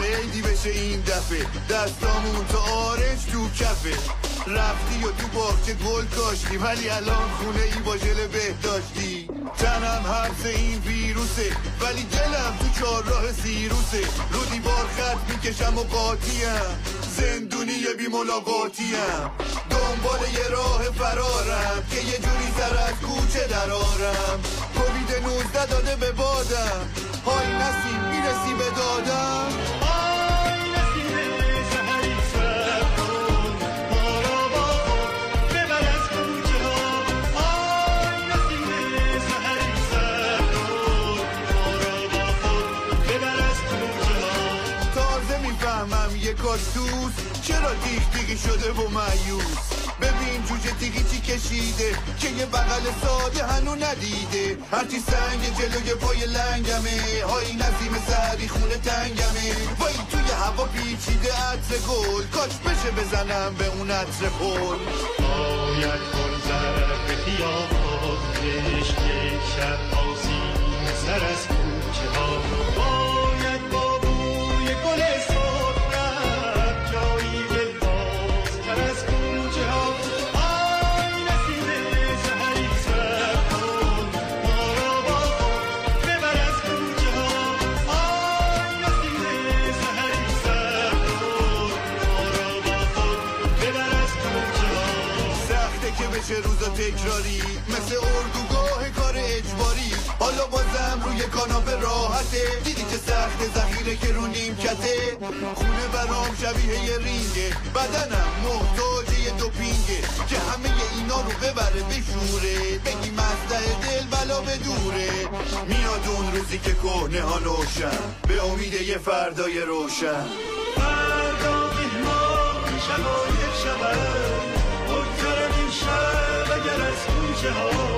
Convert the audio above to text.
عیدی بشه این دفعه، دستامون تا آرنج تو کفه. رفتی و تو باغچه گل کاشتی، ولی الان خونه ای با ژل بهداشتی. تنم حبس این ویروسه، ولی دلم تو چهارراه سیروسه. رو دیوار خط میکشم و قاطیم، زندونی بی ملاقاتیم. دنبال یه راه فرارم که یه جوری سر از کوچه درارم. کووید 19 داده به بادم، های نسیم میرسی به دادم. کاستوس چرا دیگ دیگی شده و مایوس. ببین جوجه دیگی چی کشیده که یه بغل ساده هنو ندیده. هرچی سنگ جلوی پای لنگمه، های نسیم سهری خونه تنگمه. وای توی هوا پیچیده عطر گل، کاش بشه بزنم به اون عطر پل. باید گل زر به خیابان، رشته شب آسین سر از کوچه ها. باید با بوی گل روزا تکراری مثل اردوگاه کار اجباری. حالا بازم روی کاناپه راحته، دیدی که سخت ذخیره که رو نیمکته. خونه برام شبیه یه رینگه، بدنم محتاج یه دوپینگه که همه اینا رو ببره بشوره. بگی مصدع دل بلا بدوره. میاد اون روزی که کهنه ها نوشن، به امید یه فردای روشن. فردا مهمان شبای شبه، مگذارم این شب اگر از کوچه ها.